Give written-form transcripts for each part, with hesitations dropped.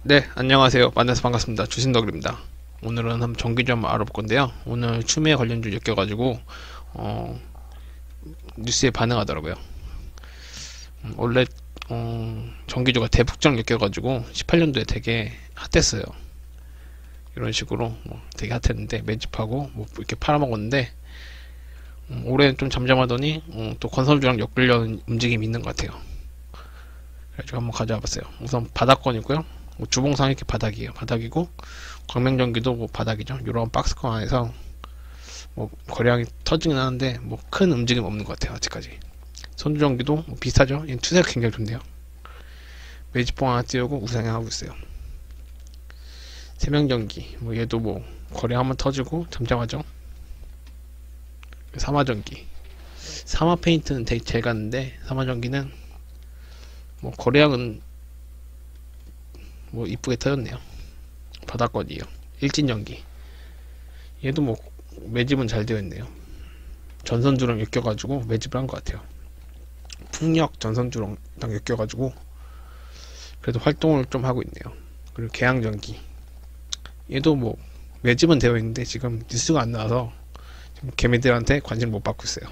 네, 안녕하세요. 만나서 반갑습니다. 주신덕입니다. 오늘은 한번 전기 좀 알아볼 건데요. 오늘 추미애 관련주 엮여가지고 어, 뉴스에 반응하더라고요. 원래 전기주가 대북장 엮여가지고 18년도에 되게 핫했어요. 이런 식으로 되게 핫했는데 매집하고 뭐 이렇게 팔아먹었는데 올해는 좀 잠잠하더니 또 건설주랑 엮으려는 움직임이 있는 것 같아요. 그래가지고 한번 가져와 봤어요. 우선 바닥권이고요. 뭐 주봉상 이렇게 바닥이에요. 바닥이고 광명전기도 뭐 바닥이죠. 이런 박스권 안에서 뭐 거래량이 터지긴 하는데 뭐 큰 움직임 없는 것 같아요. 아직까지. 선두전기도 뭐 비슷하죠. 얘는 투세가 굉장히 좋네요. 매집봉 하나 띄우고 우상향하고 있어요. 세명전기 뭐 얘도 뭐 거래 한번 터지고 잠잠하죠. 삼화전기 삼화페인트는 되게 잘 갔는데 삼화전기는 뭐 거래량은 뭐 이쁘게 터졌네요. 바닥권이에요. 일진전기 얘도 뭐 매집은 잘 되어 있네요. 전선주랑 엮여가지고 매집을 한 것 같아요. 풍력 전선주랑 엮여가지고 그래도 활동을 좀 하고 있네요. 그리고 계양전기 얘도 뭐 매집은 되어 있는데 지금 뉴스가 안 나와서 지금 개미들한테 관심을 못 받고 있어요.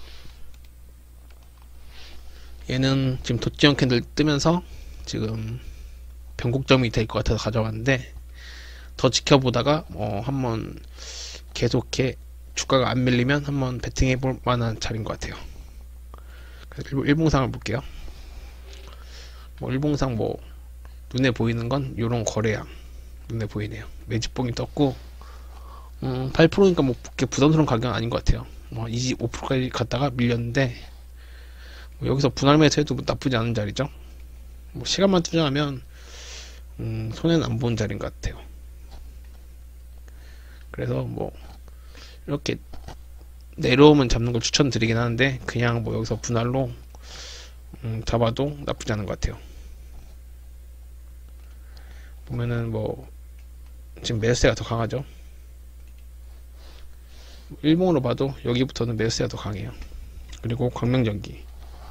얘는 지금 도치형 캔들 뜨면서 지금 변곡점이 될 것 같아서 가져왔는데 더 지켜보다가 한번 계속해 주가가 안 밀리면 한번 베팅해 볼 만한 자리인 것 같아요. 그래서 일봉상을 볼게요. 뭐 일봉상 뭐 눈에 보이는 건 요런 거래량 눈에 보이네요. 매집봉이 떴고 8%니까 뭐 그렇게 부담스러운 가격은 아닌 것 같아요. 뭐 25%까지 갔다가 밀렸는데 뭐 여기서 분할 매수해도 뭐 나쁘지 않은 자리죠. 뭐 시간만 투자하면 손해는 안 보는 자리인 것 같아요. 그래서 뭐 이렇게 내려오면 잡는 걸 추천드리긴 하는데 그냥 뭐 여기서 분할로 잡아도 나쁘지 않은 것 같아요. 보면은 뭐 지금 매수세가 더 강하죠. 일봉으로 봐도 여기부터는 매수세가 더 강해요. 그리고 광명전기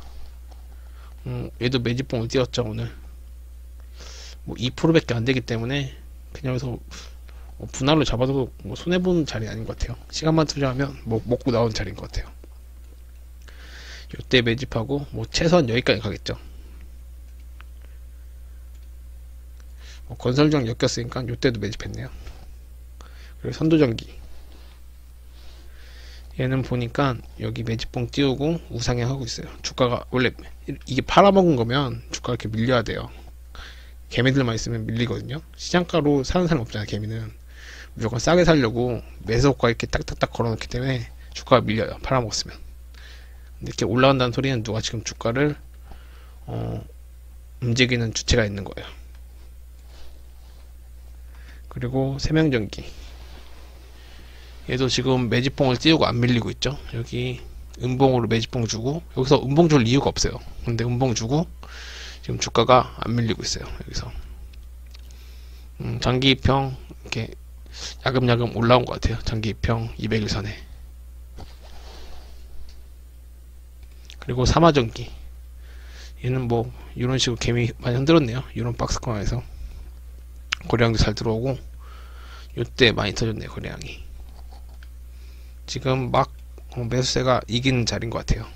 얘도 매집봉을 띄웠죠. 오늘 뭐 2%밖에 안 되기 때문에 그냥 여기서 뭐 분할로 잡아도 뭐 손해보는 자리 아닌 것 같아요. 시간만 투자하면 뭐 먹고 나온 자리인 것 같아요. 이때 매집하고 뭐 최소한 여기까지 가겠죠. 뭐 건설주랑 엮였으니까 이때도 매집했네요. 그리고 선도전기 얘는 보니까 여기 매집봉 띄우고 우상향 하고 있어요. 주가가 원래 이게 팔아먹은 거면 주가가 이렇게 밀려야 돼요. 개미들만 있으면 밀리거든요. 시장가로 사는 사람 없잖아요. 개미는 무조건 싸게 살려고 매수가 이렇게 딱딱딱 걸어놓기 때문에 주가가 밀려요. 팔아먹었으면. 근데 이렇게 올라간다는 소리는 누가 지금 주가를 움직이는 주체가 있는 거예요. 그리고 세명전기 얘도 지금 매집봉을 띄우고 안 밀리고 있죠. 여기 음봉으로 매집봉 주고 여기서 음봉 줄 이유가 없어요. 근데 음봉 주고 지금 주가가 안 밀리고 있어요. 여기서 장기 입형 이렇게 야금야금 올라온 것 같아요. 장기 입형 200일선에. 그리고 삼화전기 얘는 뭐 이런 식으로 개미 많이 흔들었네요. 이런 박스권에서 거래량도 잘 들어오고 이때 많이 터졌네요. 거래량이 지금 막 매수세가 이기는 자리인 것 같아요.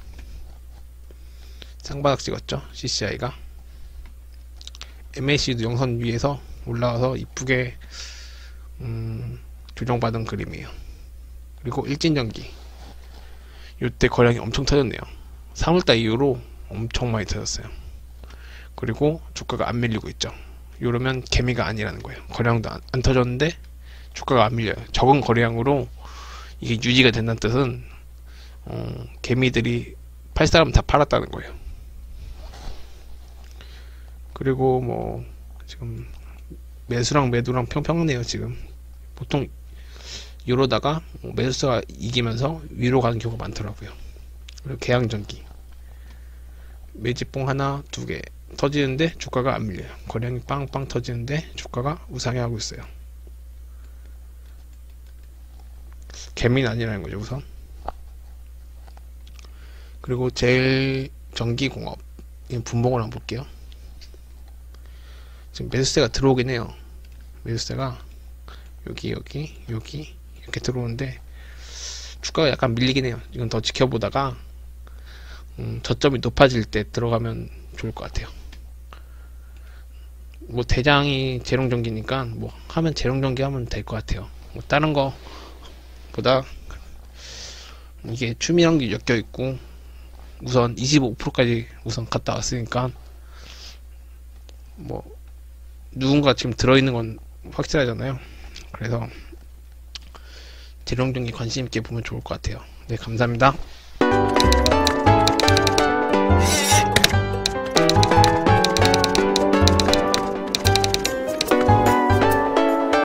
쌍바닥 찍었죠. CCI가 MAC도 영선 위에서 올라와서 이쁘게 조정받은 그림이에요. 그리고 일진전기 이때 거량이 엄청 터졌네요. 3월달 이후로 엄청 많이 터졌어요. 그리고 주가가 안 밀리고 있죠. 이러면 개미가 아니라는 거예요. 거량도 안 터졌는데 주가가 안 밀려요. 적은 거량으로 이게 유지가 된다는 뜻은 개미들이 팔 사람 다 팔았다는 거예요. 그리고 뭐 지금 매수랑 매도랑 평평하네요. 지금 보통 이러다가 매수가 이기면서 위로 가는 경우가 많더라고요. 그리고 계양전기 매집봉 하나 두 개 터지는데 주가가 안 밀려요. 거량이 빵빵 터지는데 주가가 우상향하고 있어요. 개미는 아니라는 거죠 우선. 그리고 제일 전기공업 분봉을 한번 볼게요. 지금 매수세가 들어오긴 해요. 매수세가 여기 이렇게 들어오는데 주가가 약간 밀리긴 해요. 이건 더 지켜보다가 저점이 높아질 때 들어가면 좋을 것 같아요. 뭐 대장이 재롱전기니까 뭐 하면 재롱전기 하면 될 것 같아요. 뭐 다른 거보다 이게 추미랑기 엮여 있고 우선 25%까지 우선 갔다 왔으니까 뭐 누군가 지금 들어있는 건 확실하잖아요. 그래서 재롱전기 관심 있게 보면 좋을 것 같아요. 네, 감사합니다.